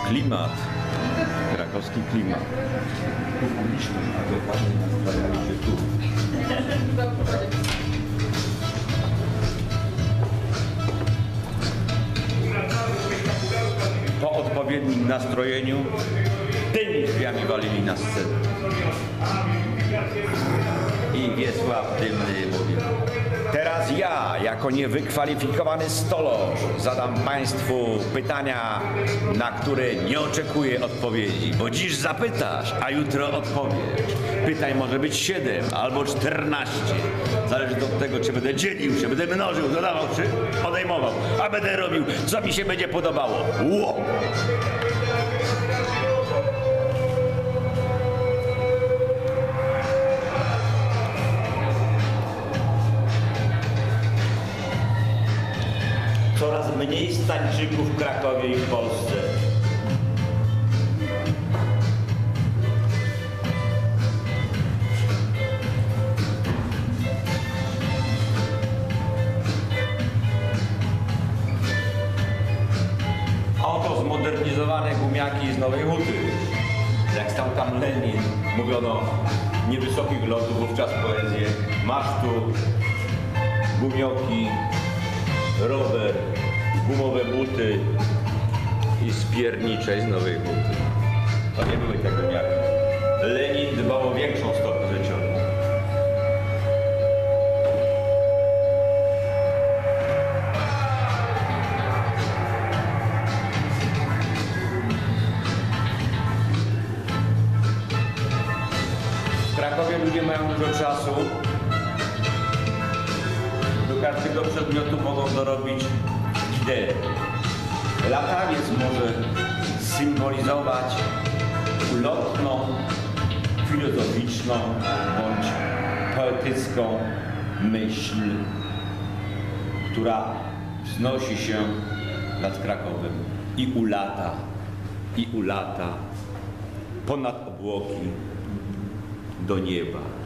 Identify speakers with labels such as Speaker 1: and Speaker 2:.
Speaker 1: klimat, krakowski klimat. A dokładnie nastawiali się tu. Po odpowiednim nastrojeniu tymi drzwiami walili na scenę. I Wiesław Dymny mówił: teraz ja, jako niewykwalifikowany stolarz, zadam Państwu pytania, na które nie oczekuję odpowiedzi, bo dziś zapytasz, a jutro odpowiesz. Pytań może być 7 albo 14. Zależy to od tego, czy będę dzielił, czy będę mnożył, dodawał, czy odejmował, a będę robił, co mi się będzie podobało. Ło! Coraz mniej stańczyków w Krakowie i w Polsce. A oto zmodernizowane gumiaki z Nowej Huty. Jak stał tam Lenin, mówiono niewysokich lotów, wówczas poezję. Masz tu gumioki, rower, gumowe buty i spiernicze z Nowej Huty. To nie były te gumiaki. Lenin dbał o większą stopę życiową. W Krakowie ludzie mają dużo czasu. Do każdego przedmiotu mogą dorobić ideę. Latawiec może symbolizować ulotną, filozoficzną bądź poetycką myśl, która wznosi się nad Krakowem i ulata ponad obłoki do nieba.